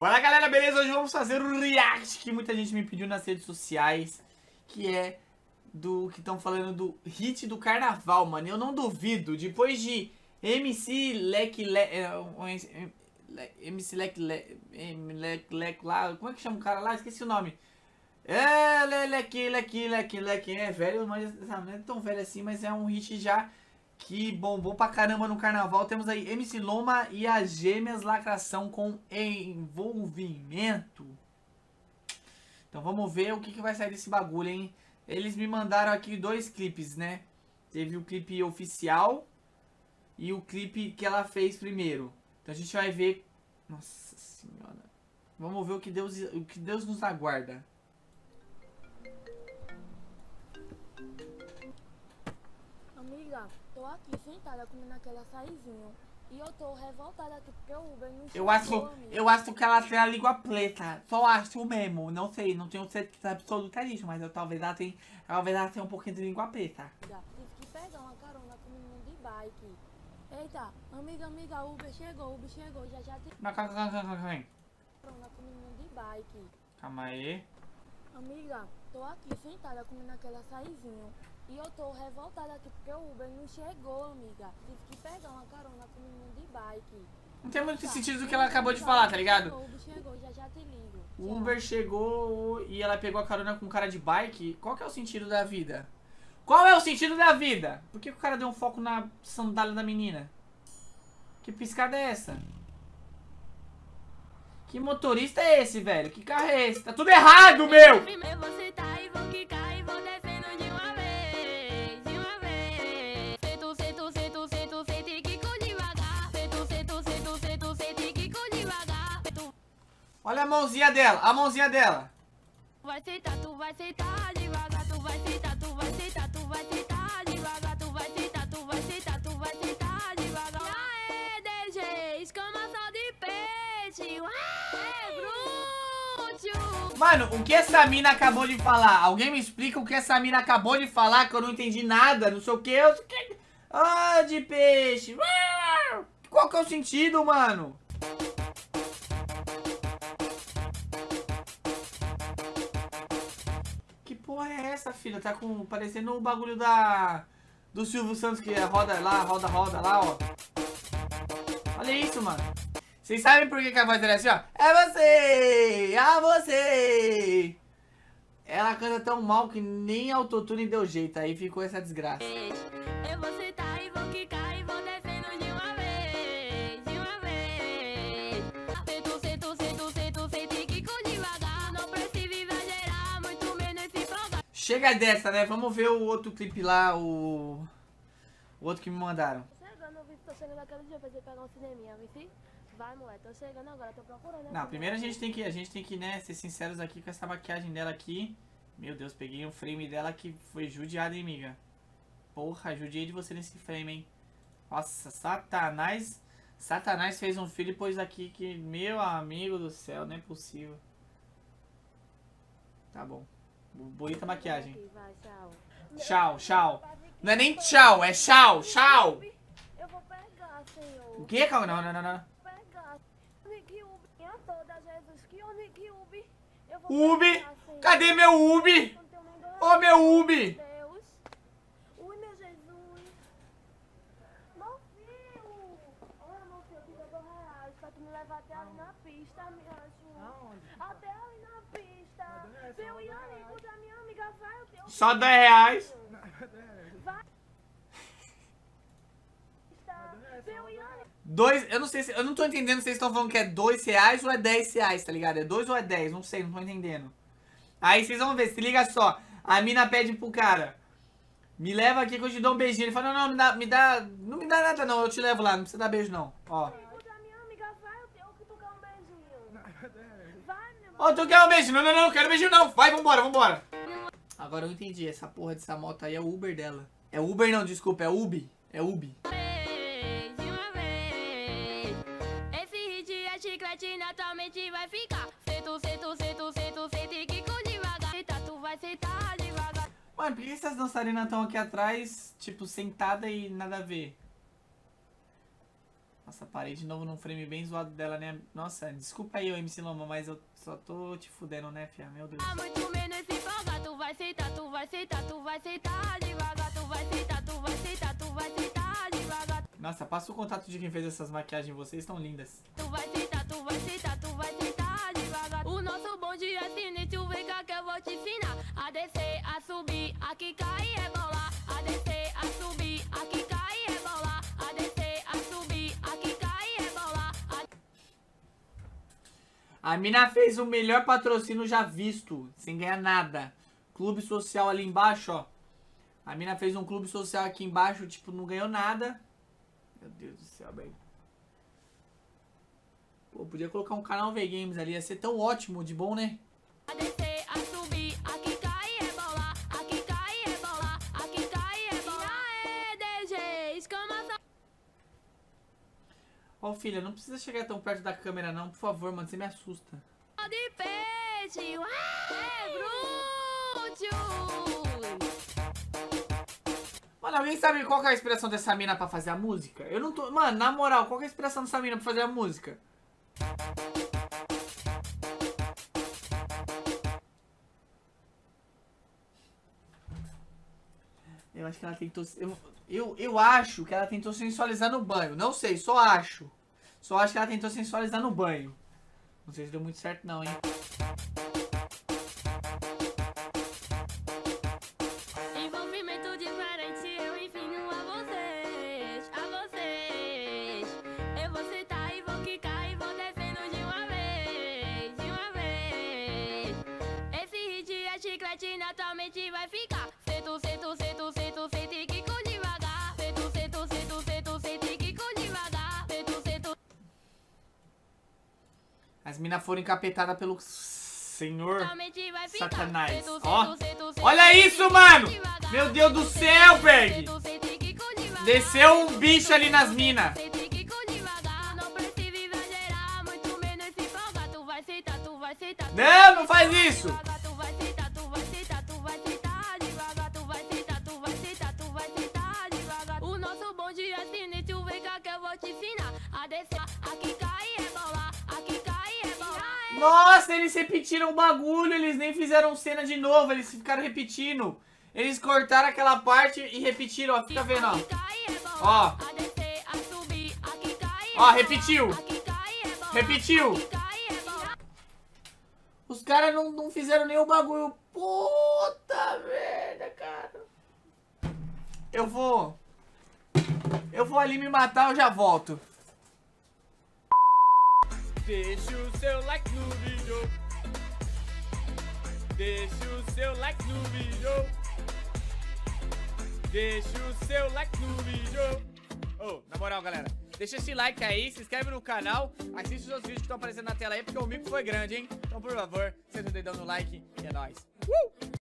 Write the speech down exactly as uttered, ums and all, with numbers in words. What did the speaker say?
Fala galera, beleza? Hoje vamos fazer um react que muita gente me pediu nas redes sociais, que é do que estão falando do hit do carnaval, mano. Eu não duvido, depois de M C Leque Leque, M C Leque Leque Leque lá, como é que chama o cara lá? Esqueci o nome. É, Leque Leque Leque Leque, é velho, mas não é tão velho assim, mas é um hit já que bombou pra caramba no carnaval. Temos aí M C Loma e as Gêmeas Lacração com envolvimento. Então vamos ver o que, que vai sair desse bagulho, hein? Eles me mandaram aqui dois clipes, né? Teve o clipe oficial e o clipe que ela fez primeiro. Então a gente vai ver... Nossa senhora. Vamos ver o que Deus, o que Deus nos aguarda. Amiga, tô aqui sentada comendo aquele açaizinho e eu tô revoltada aqui porque o Uber não chegou. Eu acho, eu acho que ela tem a língua preta. Só acho mesmo. Não sei, não tenho certeza absoluta disso, mas eu, talvez ela tenha, talvez ela tenha um pouquinho de língua preta. Tive que pegar uma carona com o menino de bike. Eita, amiga, amiga, o Uber chegou, o Uber chegou, já já tem Mas calma, calma, calma, calma. carona com o menino de bike. Calma aí. Amiga, tô aqui sentada comendo aquele açaizinho e eu tô revoltada aqui porque o Uber não chegou, amiga. Tive que pegar uma carona com o menino de bike. Não tem muito sentido do que ela acabou de falar, tá ligado? O Uber chegou, já já te ligo. O Uber chegou e ela pegou a carona com um cara de bike. Qual que é o sentido da vida? Qual é o sentido da vida? Por que o cara deu um foco na sandália da menina? Que piscada é essa? Que motorista é esse, velho? Que carro é esse? Tá tudo errado, meu! Olha a mãozinha dela, a mãozinha dela. Vai sentar, tu vai sentar devagar, tu vai sentar, tu vai sentar, tu vai sentar devagar, tu vai sentar, tu vai sentar, tu vai sentar devagar. Aê, D J, escamação de peixe, ué, bruxo. Mano, o que essa mina acabou de falar? Alguém me explica o que essa mina acabou de falar, que eu não entendi nada, não sei o que, eu sei o que. Ah, de peixe. Qual que é o sentido, mano? Que porra é essa, filha? Tá com, parecendo o bagulho da... do Silvio Santos, que é roda lá, roda, roda lá, ó. Olha isso, mano. Vocês sabem por que, que a voz dela é assim, ó? É você! Ah, você! Ela canta tão mal que nem autotune deu jeito. Aí ficou essa desgraça. Eu vou sentar e vou quicar e vou descendo de uma vez, de uma vez. Sento, sento, sento, sento, sento e quico devagar. Não precisa exagerar, muito menos se provar. Chega dessa, né? Vamos ver o outro clipe lá, o... O outro que me mandaram. Tô chegando, eu vi que tô chegando aquele dia pra você pegar um cineminha, viu? Vai, moleque, tô chegando agora, tô procurando. Não, primeiro a gente tem que, a gente tem que, né, ser sinceros aqui com essa maquiagem dela aqui. Meu Deus, peguei um frame dela que foi judiado, hein, amiga? Porra, judiei de você nesse frame, hein? Nossa, Satanás... Satanás fez um filho e pôs aqui que... Meu amigo do céu, não é possível. Tá bom. Bonita maquiagem. Vai, tchau. Tchau, tchau. Não é nem tchau, é tchau, tchau. Eu vou pegar, senhor. O que, calma? Não, não, não, não. Pegar. Nick Ubi, minha toda, Jesus. Que o Nick Ubi. Eu vou Ubi? pegar, senhor. Cadê meu Ubi? Não tenho nem dois Ô, meu Ubi! Deus. Ui, meu Jesus. Meu filho. Olha, meu filho, eu te dou dois reais pra tu me levar até ali na pista, me ajuda. Aonde? Até ali na pista. Meu Ianico da minha amiga, vai, eu tenho... Só dez reais. Vai. Meu Ianico. Dois, eu não sei se, eu não tô entendendo se vocês estão falando que é dois reais ou é dez reais, tá ligado? É dois ou é dez, não sei, não tô entendendo. Aí vocês vão ver, se liga só. A mina pede pro cara: me leva aqui que eu te dou um beijinho. Ele fala: não, não, me dá, me dá, não me dá nada não, eu te levo lá, não precisa dar beijo não. Ó. Ianico da minha amiga, vai, eu tenho que tu quer um beijinho. Vai, meu Ó, tu quer um beijo? Não, não, não, não quero beijo não. Vai, vambora, vambora. Agora eu entendi, essa porra dessa moto aí é o Uber dela. É Uber não, desculpa, é Ubi. É Ubi. De uma vez. Esse hit é chiclete, naturalmente vai ficar. Sento, sento, sento, sento, sento e quico devagar. Senta, tu vai sentar devagar. Mano, por que essas dançarinas estão aqui atrás, tipo, sentada e nada a ver? Nossa, parei de novo num frame bem zoado dela, né? Nossa, desculpa aí, ô M C Loma, mas eu só tô te fudendo, né, fia? Meu Deus. Muito menos se folgar, tu vai sentar, tu vai sentar, tu vai sentar devagar, tu vai sentar, tu vai sentar, tu vai sentar devagar. Nossa, passa o contato de quem fez essas maquiagens, vocês estão lindas. Tu vai sentar, tu vai sentar, tu vai sentar devagar. O nosso bonde é sinistro, vem cá que eu vou te ensinar. A descer, a subir, a quicar e rebolar. A descer, a subir, a quicar e rebolar. A descer, a subir, a quicar e rebolar. A mina fez o melhor patrocínio já visto, sem ganhar nada. Clube social ali embaixo, ó. A mina fez um clube social aqui embaixo, tipo, não ganhou nada. Meu Deus do céu, velho. Pô, podia colocar um canal V-Games ali, ia ser tão ótimo, de bom, né? A descer, a subir, a quicar e rebolar. A quicar e rebolar, a quicar e rebolar. Aê, D J, escama. Ó, filha, não precisa chegar tão perto da câmera não, por favor, mano, você me assusta. De peixe, é bruxo. Mano, alguém sabe qual que é a inspiração dessa mina pra fazer a música? Eu não tô... Mano, na moral, qual que é a inspiração dessa mina pra fazer a música? Eu acho que ela tentou... Eu, eu, eu acho que ela tentou sensualizar no banho. Não sei, só acho. Só acho que ela tentou sensualizar no banho. Não sei se deu muito certo não, hein? Envolvimento diferente, eu ensino a vocês, a vocês. Eu vou sentar e vou quicar e vou descendo de uma vez, de uma vez. Esse hit é chiclete, naturalmente vai ficar. Sento, sento, sento, sento, sento e quico devagar. Sento, sento, sento, sento, sento e quico devagar. Sento, sento. As minas foram encapetadas pelo senhor Naturalmente vai ficar. Satanás. Sento, Ó, sento, sento, sento, olha sento isso, e mano! quico devagar. Meu Deus do céu, Berg! Sento, sento e quico devagar. Desceu um bicho ali nas minas. Sente que com devagar, não precisa exagerar, muito menos se folgar. Tu vai sentar, tu vai sentar. tu Não, vai não faz sentar isso. devagar, tu vai sentar, tu vai sentar, tu vai sentar devagar, tu vai sentar, tu vai sentar, tu vai sentar devagar. O nosso bonde é sinistro, vem cá que eu vou te ensinar. A descer, a quicar e rebolar, a quicar e rebolar. Nossa, eles repetiram o bagulho, eles nem fizeram cena de novo, eles ficaram repetindo. Eles cortaram aquela parte e repetiram, ó, fica vendo, ó. Ó. A descer, a subir, a quicar e Ó, rebolar, repetiu. a quicar e rebolar, Repetiu. a quicar e rebolar. Os caras não, não fizeram nenhum bagulho. Puta merda, cara. Eu vou... Eu vou ali me matar, eu já volto. Deixa o seu like no vídeo. Deixa o seu like no vídeo. Deixa o seu like no vídeo. Oh, na moral, galera, deixa esse like aí, se inscreve no canal, assiste os outros vídeos que estão aparecendo na tela aí, porque o mico foi grande, hein? Então, por favor, senta o dedão no like e é nóis. Uh!